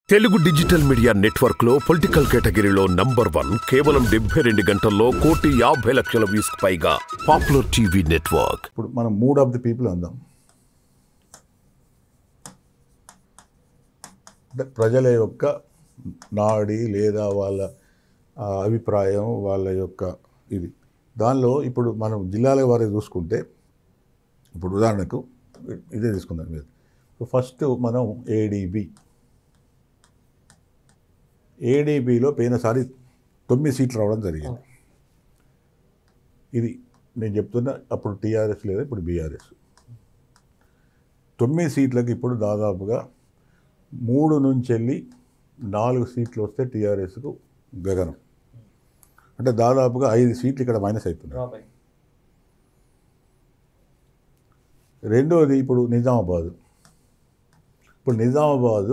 Telugu digital media network లో political కేటగిరీలో number 1 కేవలం 72 గంటల్లో 1,50,00,000 వ్యూస్ పైగా పాపులర్ టీవీ నెట్వర్క్. ఇప్పుడు మనం మూడ్ ఆఫ్ ది పీపుల్ అందాం. ప్రజల యొక్క నాడి లేదా వాళ్ళ అభిప్రాయం వాళ్ళ యొక్క ఇది దానిలో ఇప్పుడు మనం జిల్లాల వారి చూసుకుంటే ఇప్పుడు ఉదాహరణకు ఇదే తీసుకుందాం మీరు. ఫస్ట్ మనం ఏడీబీలో పోయినసారి 9 సీట్లు రావడం జరిగింది. ఇది నేను చెప్తున్నా, అప్పుడు టీఆర్ఎస్ లేదా ఇప్పుడు బీఆర్ఎస్. 9 సీట్లకు ఇప్పుడు దాదాపుగా 3 నుంచి వెళ్ళి 4 సీట్లు వస్తే టీఆర్ఎస్కు గగనం. అంటే దాదాపుగా 5 సీట్లు ఇక్కడ మైనస్ అవుతున్నాయి. రెండోది ఇప్పుడు నిజామాబాదు. ఇప్పుడు నిజామాబాదు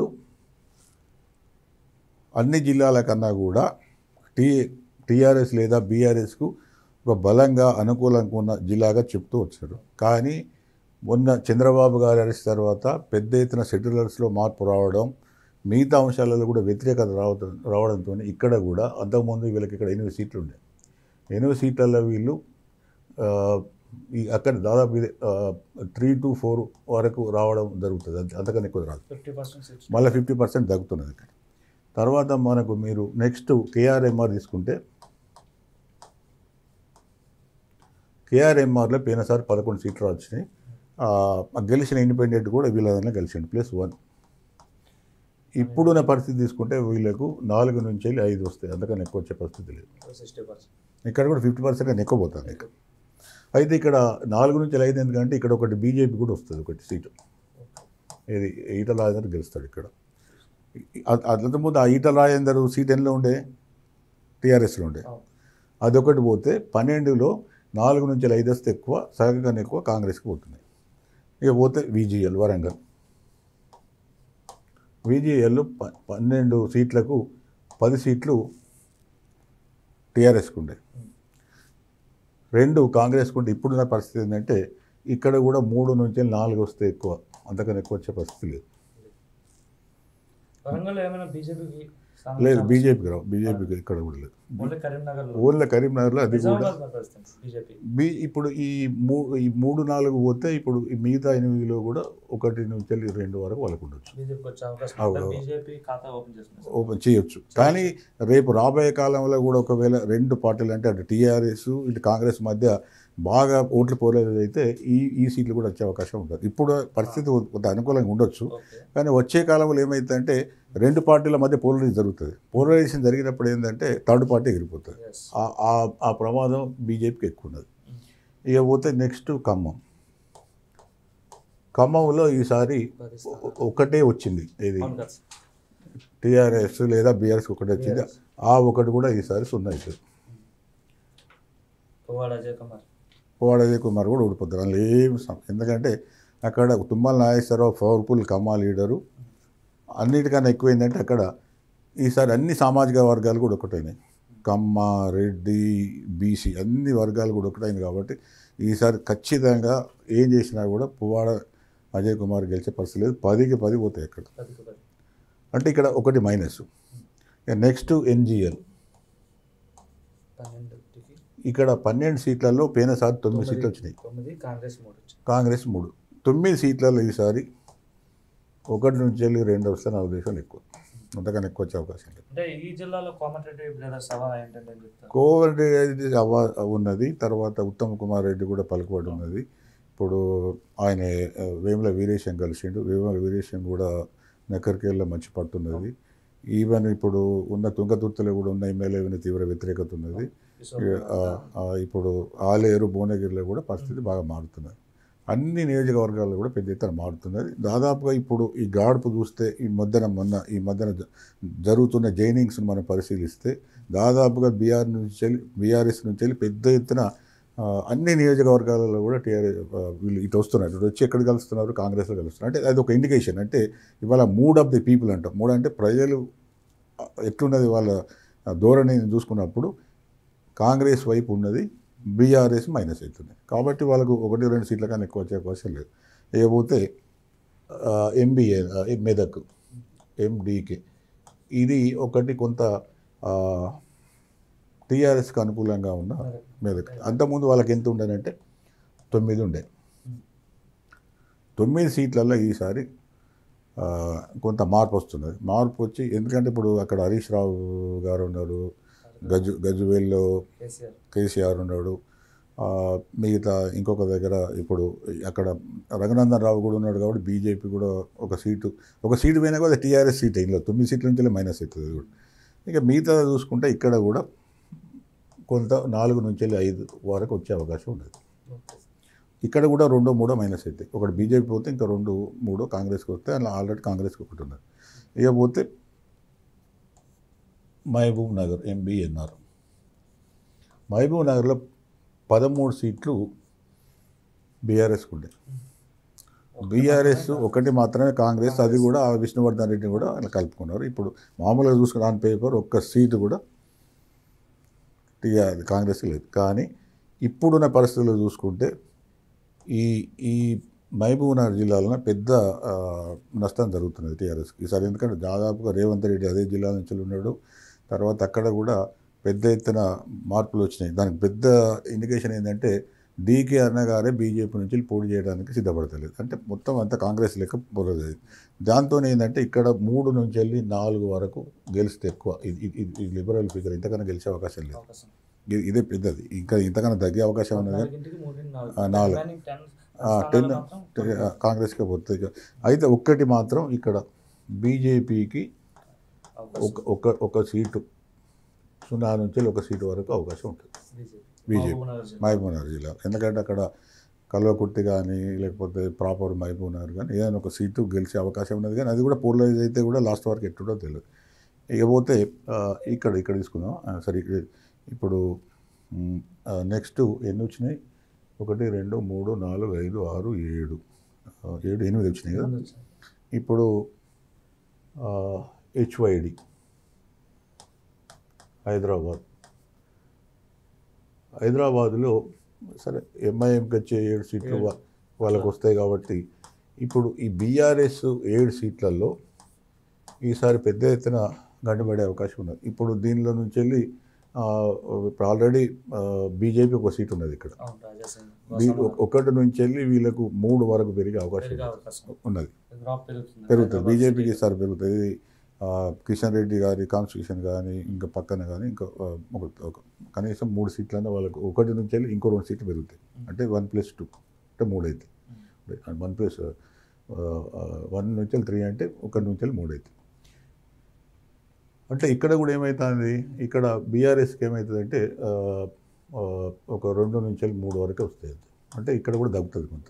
అన్ని జిల్లాల కన్నా కూడా టీఆర్ఎస్ లేదా బీఆర్ఎస్కు ఒక బలంగా అనుకూలంగా ఉన్న జిల్లాగా చెప్తూ వచ్చారు. కానీ మొన్న చంద్రబాబు గారు అరెస్ట్ తర్వాత పెద్ద ఎత్తున సెటిలర్స్లో మార్పు రావడం, మిగతా అంశాలలో కూడా వ్యతిరేకత రావడంతో ఇక్కడ కూడా అంతకుముందు వీళ్ళకి ఇక్కడ 8 సీట్లు ఉండే. 8 సీట్లలో వీళ్ళు అక్కడ దాదాపు 3 to 4 వరకు రావడం జరుగుతుంది. అంతకన్నా ఎక్కువ రాదు. మళ్ళీ 50% తగ్గుతున్నది ఇక్కడ. తర్వాత మనకు మీరు నెక్స్ట్ కేఆర్ఎంఆర్ తీసుకుంటే కేఆర్ఎంఆర్లో పోయినసారి 11 సీట్లు వచ్చినాయి. గెలిచిన ఇండిపెండెంట్ కూడా వీళ్ళ గెలిచిండు +1. ఇప్పుడున్న పరిస్థితి తీసుకుంటే వీళ్ళకు 4 నుంచి వెళ్ళి 5 వస్తాయి. అంతకన్నా ఎక్కువ వచ్చే పరిస్థితి లేదు. ఇక్కడ కూడా 50% కన్నా ఎక్కువ పోతుంది. అయితే ఇక్కడ 4 నుంచి 5 ఎందుకంటే ఇక్కడ ఒకటి బీజేపీ కూడా వస్తుంది, ఒకటి సీటు. ఇది ఈటల రాజేందర్ గెలుస్తాడు ఇక్కడ. అంతకుముందు ఆ ఈటల రాజేందర్ సీట్ ఎన్నిలో ఉండే, టీఆర్ఎస్లో ఉండే. అదొకటి పోతే 12లో 4 నుంచి 5 వస్తే ఎక్కువ, సగం కన్నా ఎక్కువ కాంగ్రెస్కి పోతున్నాయి. ఇక పోతే విజిఎల్ వరంగల్. విజిఎల్ 12 సీట్లకు 10 సీట్లు టీఆర్ఎస్కి ఉండే, 2 కాంగ్రెస్కి ఉంటే. ఇప్పుడున్న పరిస్థితి ఏంటంటే ఇక్కడ కూడా 3 నుంచి 4 వస్తే ఎక్కువ, అంతకన్నా ఎక్కువ వచ్చే పరిస్థితి లేదు. లేదు, బీజేపీకి రావు. బీజేపీకి ఇక్కడ కూడా లేదు. ఓన్లీ కరీంనగర్లో అది కూడా ఇప్పుడు ఈ 3-4 పోతే ఇప్పుడు ఈ మిగతా 8లో కూడా 1 నుంచి 2 వరకు వాళ్ళకు ఉండొచ్చు, ఓపెన్ చేయొచ్చు. కానీ రేపు రాబోయే కాలంలో కూడా ఒకవేళ 2 పార్టీలు అంటే అటు టీఆర్ఎస్ ఇటు కాంగ్రెస్ మధ్య బాగా ఓట్లు పోలేదు అయితే ఈ సీట్లు కూడా వచ్చే అవకాశం ఉంటుంది. ఇప్పుడు పరిస్థితి కొంత అనుకూలంగా ఉండొచ్చు. కానీ వచ్చే కాలంలో ఏమైందంటే 2 పార్టీల మధ్య పోలరైజేషన్ జరుగుతుంది. పోలరైజేషన్ జరిగినప్పుడు ఏంటంటే థర్డ్ పార్టీ ఎగిరిపోతుంది. ఆ ప్రమాదం బీజేపీకి ఎక్కువ ఉన్నది. ఇక పోతే నెక్స్ట్ ఖమ్మంలో ఈసారి ఒకటే వచ్చింది, ఇది టీఆర్ఎస్ లేదా బీఆర్ఎస్ ఒకటి వచ్చింది. ఆ ఒకటి కూడా ఈసారి 0 అవుతుంది. పువ్వాడ అజయ్ కుమార్ కూడా ఓడిపోతారు. అందులో ఏమి ఎందుకంటే అక్కడ తుమ్మల నాగేశ్వరరావు పవర్ఫుల్ ఖమ్మా లీడరు. అన్నిటికన్నా ఎక్కువైందంటే అక్కడ ఈసారి అన్ని సామాజిక వర్గాలు కూడా ఒకటైనాయి. కమ్మ, రెడ్డి, బీసీ అన్ని వర్గాలు కూడా ఒకటైంది. కాబట్టి ఈసారి ఖచ్చితంగా ఏం చేసినా కూడా పువ్వాడ అజయ్ కుమార్ గెలిచే పరిస్థితి లేదు. 10కి 10 పోతాయి అక్కడ. అంటే ఇక్కడ ఒకటి మైనస్. Next NGL. ఇక్కడ 12 సీట్లలో పోయినసారి 9 సీట్లు వచ్చినాయి, కాంగ్రెస్ 3. 9 సీట్లలో ఈసారి 1 నుంచి 2 వస్తే నా ఉద్దేశం ఎక్కువ, అంతకన్నా ఎక్కువ వచ్చే అవకాశం లేదు. కోమటిరెడ్డి ఉన్నది. తర్వాత ఉత్తమ్ కుమార్ రెడ్డి కూడా పలుకుబడి ఉన్నది. ఇప్పుడు ఆయన వేముల వీరేశం కలిసిండు. వేముల వీరేశం కూడా నకరికేళ్ళలో మంచి పట్టున్నది. ఈవెన్ ఇప్పుడు ఉన్న తుంగతుర్తిలో కూడా ఉన్న ఎమ్మెల్యే తీవ్ర వ్యతిరేకత ఉన్నది. ఇప్పుడు ఆలేరు, భువనగిరిలో కూడా పరిస్థితి బాగా మారుతున్నది. అన్ని నియోజకవర్గాల్లో కూడా పెద్ద ఎత్తున మారుతున్నది. దాదాపుగా ఇప్పుడు ఈ గాడుపు చూస్తే ఈ మధ్యన జరుగుతున్న జైనింగ్స్ని మనం పరిశీలిస్తే దాదాపుగా బీఆర్ఎస్ నుంచి వెళ్ళి పెద్ద ఎత్తున అన్ని నియోజకవర్గాలలో కూడా టీఆర్ఎస్ వీళ్ళు ఇటు వస్తున్నారు. ఇటు వచ్చి ఎక్కడ కలుస్తున్నారు, కాంగ్రెస్లో కలుస్తున్నారు. అంటే అది ఒక ఇండికేషన్. అంటే ఇవాళ మూడ్ ఆఫ్ ది పీపుల్ అంటాం. మూడ్ అంటే ప్రజలు ఎట్లున్నది వాళ్ళ ధోరణిని చూసుకున్నప్పుడు కాంగ్రెస్ వైపు ఉన్నది, బీఆర్ఎస్ మైనస్ అవుతుంది. కాబట్టి వాళ్ళకు 1-2 సీట్ల కన్నా ఎక్కువ వచ్చే అవకాశం లేదు. ఇకపోతే ఎంబీఏ మెదక్, ఎండీకే ఇది ఒకటి కొంత టీఆర్ఎస్కి అనుకూలంగా ఉన్న మెదక్. అంతకుముందు వాళ్ళకి ఎంత ఉండనంటే 9 ఉండే. 9 సీట్లలో ఈసారి కొంత మార్పు వస్తున్నది. మార్పు వచ్చి ఎందుకంటే ఇప్పుడు అక్కడ హరీష్ రావు గారు ఉన్నారు, గజ్వేల్లో కేసీఆర్ ఉన్నాడు, మిగతా ఇంకొక దగ్గర ఇప్పుడు అక్కడ రఘునందన్ రావు కూడా ఉన్నాడు. కాబట్టి బీజేపీ కూడా ఒక సీటు పోయినా కూడా టీఆర్ఎస్ సీట్ ఇందులో 9 సీట్ల నుంచి మైనస్ అవుతుంది కూడా. ఇక మిగతా చూసుకుంటే ఇక్కడ కూడా కొంత 4 నుంచి 5 వరకు వచ్చే అవకాశం ఉండదు. ఇక్కడ కూడా 2, 3 మైనస్ అవుతాయి. ఒకటి బీజేపీ పోతే ఇంకా 2, 3 కాంగ్రెస్కి వస్తే అలా ఆల్రెడీ కాంగ్రెస్కి ఒకటి ఉన్నది. ఇక పోతే మహబూబ్ నగర్ ఎంబీఎన్ఆర్, మహబూబ్ నగర్లో 13 సీట్లు బీఆర్ఎస్కి ఉండే. బీఆర్ఎస్ ఒకటి మాత్రమే కాంగ్రెస్, అది కూడా విష్ణువర్ధన్ రెడ్డిని కూడా అలా కలుపుకున్నారు. ఇప్పుడు మామూలుగా చూసుకుని ఆన్ పేపర్ ఒక్క సీటు కూడా కాంగ్రెస్కి లేదు. కానీ ఇప్పుడున్న పరిస్థితుల్లో చూసుకుంటే ఈ మహబూబ్నగర్ జిల్లాలో పెద్ద నష్టం జరుగుతున్నది టీఆర్ఎస్కి ఈసారి. ఎందుకంటే దాదాపుగా రేవంత్ రెడ్డి అదే జిల్లా నుంచి ఉన్నాడు. తర్వాత అక్కడ కూడా పెద్ద ఎత్తున మార్పులు వచ్చినాయి. దానికి పెద్ద ఇండికేషన్ ఏంటంటే డీకే అన్నగారే బీజేపీ నుంచి పోటీ చేయడానికి సిద్ధపడతలేదు. అంటే మొత్తం అంతా కాంగ్రెస్ లెక్క పోలేదు. దాంతో ఏంటంటే ఇక్కడ 3 నుంచి 4 వరకు గెలిస్తే ఎక్కువ. ఇది లిబరల్ ఫిగర్, ఇంతకన్నా గెలిచే అవకాశం లేదు. ఇదే పెద్దది. ఇంకా ఇంతకన్నా తగ్గే అవకాశం ఉన్నది. 10 కాంగ్రెస్కే పోతుంది. అయితే ఒక్కటి మాత్రం ఇక్కడ బీజేపీకి ఒక సీటు 0 నుంచి 1 సీటు వరకు అవకాశం ఉంటుంది బీజేపీ మహబూబ్నగర్ జిల్లా. ఎందుకంటే అక్కడ కల్వకుర్తి కానీ లేకపోతే ప్రాపర్ మహబూబ్నగర్ కానీ ఏదైనా ఒక సీటు గెలిచే అవకాశం ఉన్నది. కానీ అది కూడా పోలరైజ్ అయితే కూడా లాస్ట్ వరకు ఎట్టుడో తెలియదు. ఇకపోతే ఇక్కడ తీసుకుందాం. సరే ఇప్పుడు నెక్స్ట్ ఎన్ని వచ్చినాయి? 1, 2, 3, 4, 5, 6, 7, 8 వచ్చినాయి కదా. ఇప్పుడు హెచ్వైడి హైదరాబాద్లో సరే ఎంఐఎంకి వచ్చే 7 సీట్లు వాళ్ళకు వస్తాయి. కాబట్టి ఇప్పుడు ఈ బీఆర్ఎస్ 7 సీట్లలో ఈసారి పెద్ద ఎత్తున గంటపడే అవకాశం ఉన్నది. ఇప్పుడు దీనిలో నుంచి వెళ్ళి ఇప్పుడు ఆల్రెడీ బీజేపీ ఒక సీట్ ఉన్నది ఇక్కడ. 1 నుంచి వెళ్ళి వీళ్ళకు 3 వరకు పెరిగే అవకాశం ఉన్నది. పెరుగుతుంది బీజేపీకి ఈసారి పెరుగుతుంది. కిషన్ రెడ్డి గారి కాన్స్టిట్యూషన్ కానీ ఇంకా పక్కన కానీ ఇంకా కనీసం 3 సీట్లన్నా వాళ్ళకు 1 నుంచి వెళ్ళి ఇంకో 2 సీట్లు పెరుగుతాయి. అంటే 1+2 అంటే 3 అవుతాయి. 1 నుంచి 3 అంటే 1 నుంచి 3 అవుతాయి. అంటే ఇక్కడ కూడా ఏమవుతుంది, ఇక్కడ బీఆర్ఎస్కి ఏమవుతుందంటే ఒక 2 నుంచి 3 వరకే వస్తాయి. అంటే ఇక్కడ కూడా తగ్గుతుంది కొంత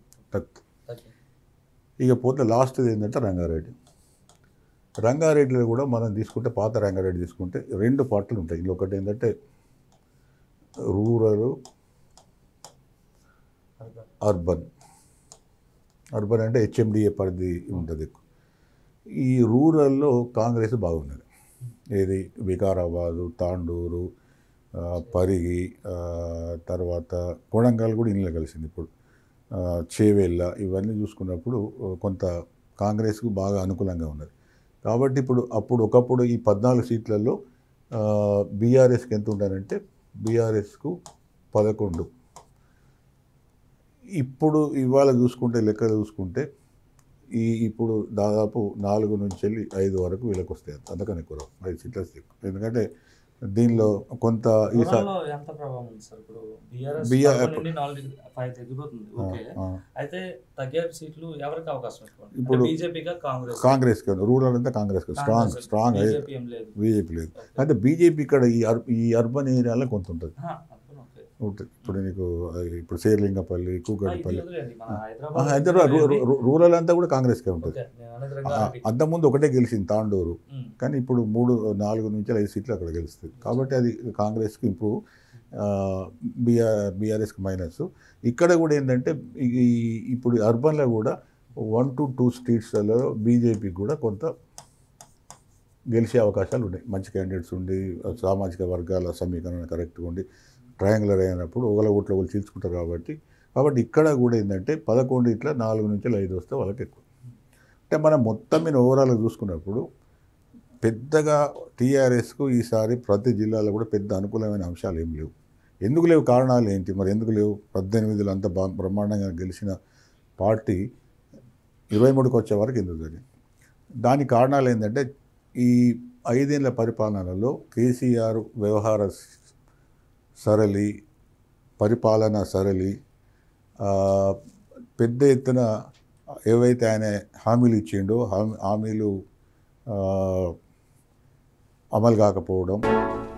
ఇక పోతే లాస్ట్ ఏంటంటే రంగారెడ్డిలో కూడా మనం తీసుకుంటే పాత రంగారెడ్డి తీసుకుంటే 2 పార్టీలు ఉంటాయి. ఇందులో ఒకటి ఏంటంటే రూరల్, అర్బన్ అంటే హెచ్ఎండిఏ పరిధి ఉంటుంది. ఈ రూరల్లో కాంగ్రెస్ బాగున్నది. ఏది వికారాబాదు, తాండూరు, పరిగి, తర్వాత కొడంగల్ కూడా ఇంట్లో కలిసింది. ఇప్పుడు చేవెళ్ళ ఇవన్నీ చూసుకున్నప్పుడు కొంత కాంగ్రెస్కు బాగా అనుకూలంగా ఉన్నది. కాబట్టి ఒకప్పుడు ఈ 14 సీట్లలో బీఆర్ఎస్కి ఎంత ఉండాలంటే బీఆర్ఎస్కు 11. ఇప్పుడు ఇవాళ చూసుకుంటే లెక్క చూసుకుంటే ఇప్పుడు దాదాపు 4 నుంచి 5 వరకు వీళ్ళకి వస్తాయి. అంతకన్నా ఎక్కువ 5 సీట్లు వస్తాయి. ఎందుకంటే దీనిలో కొంత ఈసారి ఇప్పుడు కాంగ్రెస్కి రూరల్ అంతా కాంగ్రెస్కి స్ట్రాంగ్ బీజేపీ లేదు. అయితే బీజేపీ ఇక్కడ ఈ అర్బన్ ఏరియాలో కొంత ఉంటుంది. ఇప్పుడు నీకు ఇప్పుడు శేర్లింగపల్లి, కూకట్పల్లి, హైదరాబాద్ రూరల్ అంతా కూడా కాంగ్రెస్కే ఉంటుంది. అంతకుముందు ఒకటే గెలిచింది తాండూరు, కానీ ఇప్పుడు 4 నుంచి 5 సీట్లు అక్కడ గెలుస్తుంది. కాబట్టి అది కాంగ్రెస్కి ఇంప్రూవ్, బీఆర్ఎస్కి మైనస్. ఇక్కడ కూడా ఏంటంటే ఇప్పుడు అర్బన్లో కూడా 1 to 2 స్ట్రీట్స్లలో బీజేపీకి కూడా కొంత గెలిచే అవకాశాలు ఉన్నాయి. మంచి క్యాండిడేట్స్ ఉండి, సామాజిక వర్గాల సమీకరణ కరెక్ట్గా ఉండి, ట్రయాంగులర్ అయినప్పుడు ఒకళ్ళ ఓట్లు ఒకళ్ళు చీల్చుకుంటారు. కాబట్టి ఇక్కడ కూడా ఏంటంటే 11 ఇట్లా 4 నుంచి 5 వస్తే వాళ్ళకి ఎక్కువ. అంటే మనం మొత్తం మీద ఓవరాల్గా చూసుకున్నప్పుడు పెద్దగా టీఆర్ఎస్కు ఈసారి ప్రతి జిల్లాలో కూడా పెద్ద అనుకూలమైన అంశాలు ఏం లేవు. ఎందుకు లేవు, కారణాలు ఏంటి మరి, ఎందుకు లేవు? 18లో అంత బ్రహ్మాండంగా గెలిచిన పార్టీ 23కి వచ్చే వరకు ఎందుకు జరిగింది? దానికి కారణాలు ఏంటంటే ఈ 5 ఏళ్ల పరిపాలనలో కేసీఆర్ వ్యవహార సరళి, పరిపాలన సరళి, పెద్ద ఎత్తున ఏవైతే ఆయన హామీలు ఇచ్చిండో హామీలు అమలు కాకపోవడం,